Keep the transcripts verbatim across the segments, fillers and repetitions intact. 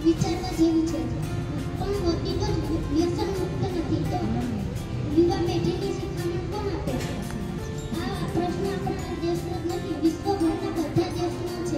વિચારવા જેવી છે, પણ હોતી તો વ્યસન મુક્ત નથી. તો યુવા પેઢીને શિખામણ કોણ આપે? આ પ્રશ્ન આપણા દેશનો જ નથી, વિશ્વભરના બધા દેશનો છે.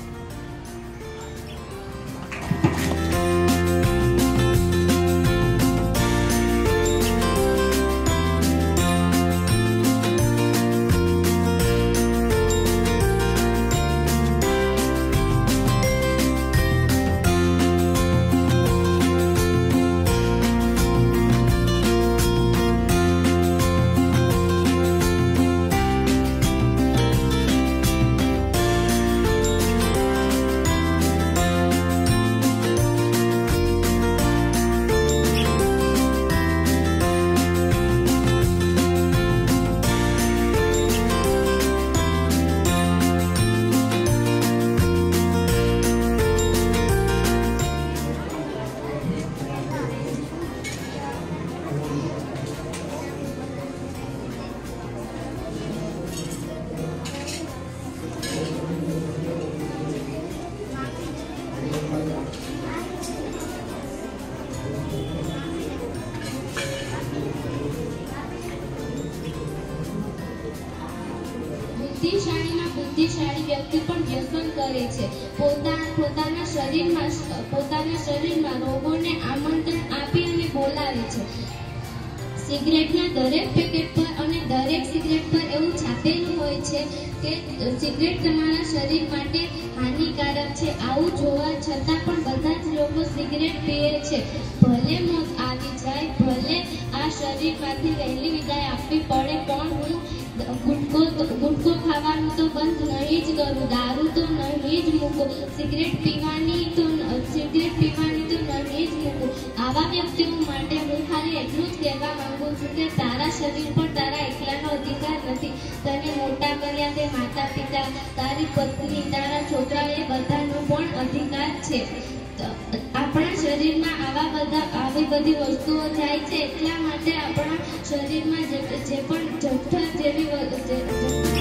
બુદ્ધિશાળીમાં બુદ્ધિશાળી વ્યક્તિ પણ વ્યસન કરે છે. પોતા પોતાના શરીરમાં પોતાના શરીરમાં રોગોને આમંત્રણ આપી અને બોલાવે છે. સિગરેટના દરેક પેકેટ પર અને દરેક સિગરેટ પર એવું છાપેલું હોય છે કે સિગરેટ તમારા શરીર માટે હાનિકારક છે. આવું જોવા છતાં પણ બધા જ લોકો સિગરેટ પીએ છે. ભલે મોત આવી જાય, ભલે આ શરીરમાંથી વહેલી વિદાય આપવી પડે, પણ હું ગુટકો ગુટકો ખાવાનું તો બંધ નહીં જ કરું, દારૂ તો નહીં જ મૂકું, સિગરેટ પીવાની તો સિગરેટ પીવાની તો નહીં જ મૂકું. આવા વ્યક્તિઓ માટે હું ખાલી એટલું જ કહેવા માંગુ છું કે તારા શરીર પર તારા એકલાનો અધિકાર નથી. તને મોટા કર્યા તે માતા પિતા, તારી પત્ની, તારા છોકરા, એ બધાનો પણ અધિકાર છે. આપણા શરીરમાં આવા બધા આવી બધી વસ્તુઓ જાય છે, એટલા માટે આપણા શરીરમાં જે જે પણ જઠ્ઠા જેવી